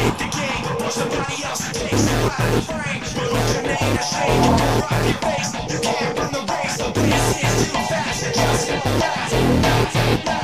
take the game or somebody else takes you out of the frame. But what's your name to shame? You can rock your face, you can't run the race. The pace is too fast, it just won't last.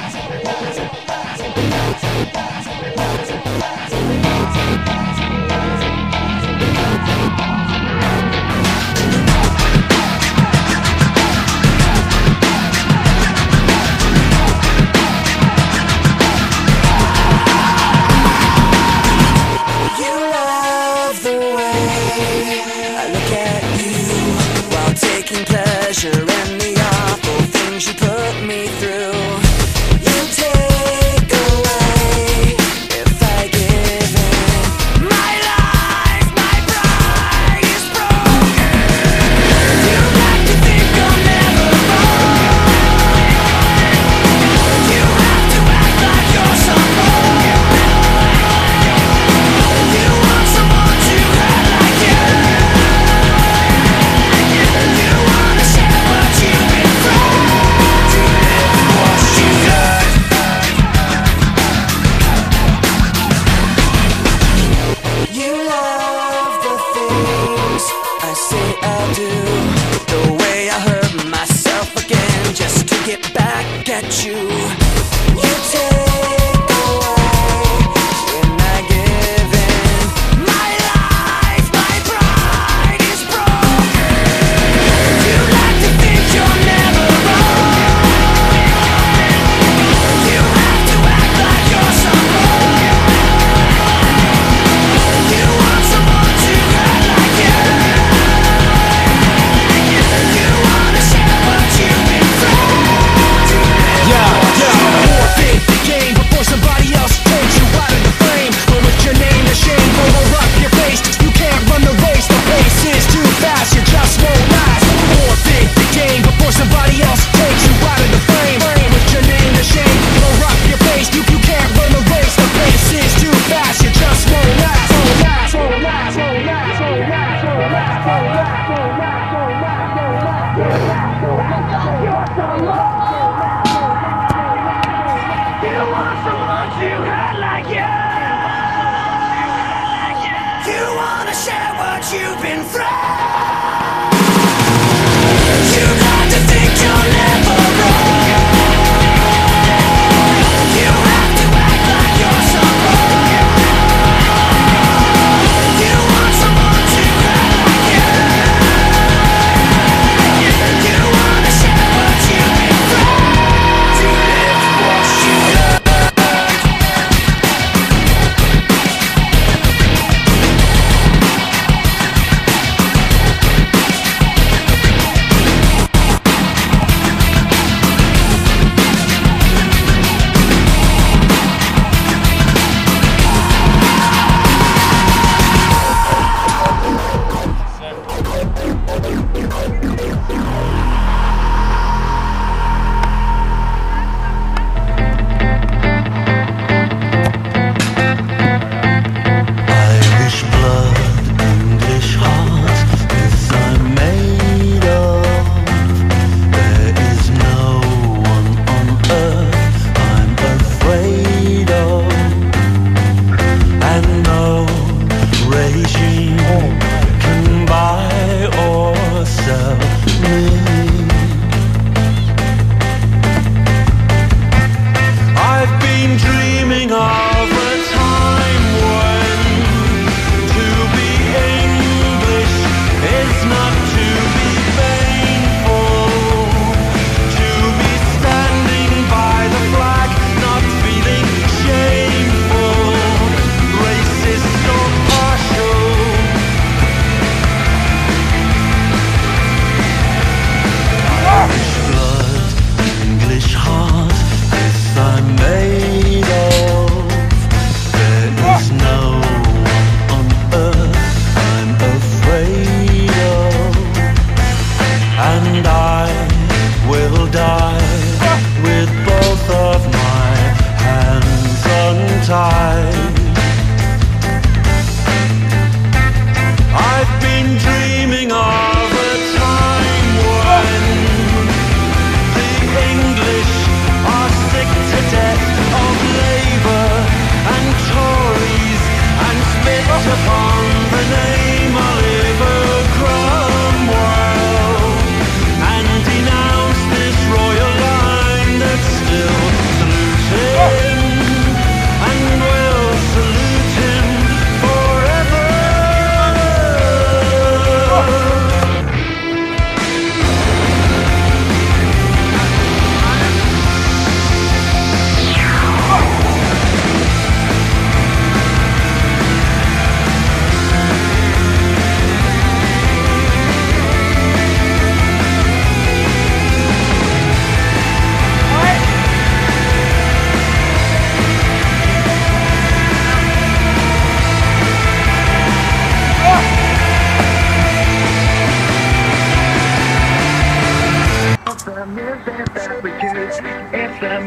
Pleasure in the awful things you put me through. You take away if I give in. My life, my pride is broken. You like to think I'll never fall. You have to act like you're someone. You want someone to hurt like you. At you, you take away when I give in. My life, my pride is broken. You like to think you're never wrong. You have to act like you're someone. You want someone to hurt like you. You wanna share what you've been through. Forfeit the game before somebody else takes you out of the frame. But with your name to shame, roll up your face. You can't run the race, the pace is too fast, you just won't last. Forfeit the game before somebody else takes you out of the frame. With your name to shame, roll up your face. You can't run the race, the pace is too fast, you just won't last. Won't last, won't last, won't last, won't last, won't last, won't last, won't last, won't last, won't last, won't last, won't last. You're so low. You want someone to hurt like you. You wanna share what you've been through. You like to think you're never wrong. You have to act like you're someone. You want someone to hurt like you. You wanna share what you've been through. To live what you love.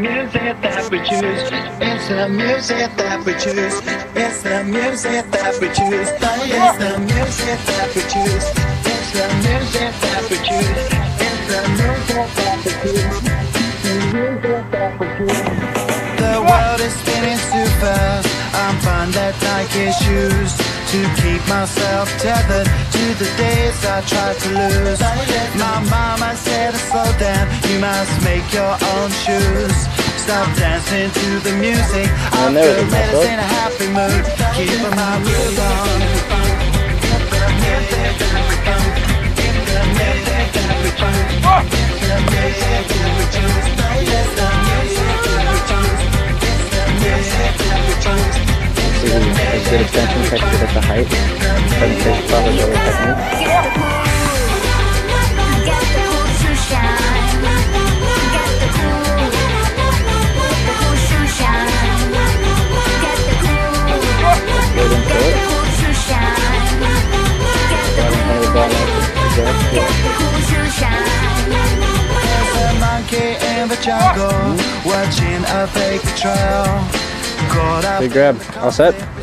music that we choose. It's the music that we choose. It's the music that we choose. It's the music that we choose. It's the music that we choose. It's the music that we choose. The music that we choose. The world is spinning too fast. I'm finding that Nike shoes to keep myself tethered to the days I tried to lose. My mama said, slow down, you must make your own shoes. Stop dancing to the music. I feel that it's in a happy mood. Keep my groove on. A good attention texture at the height. Presentation probability technique. There's a monkey in the jungle watching a fake trail. Big grab. All set?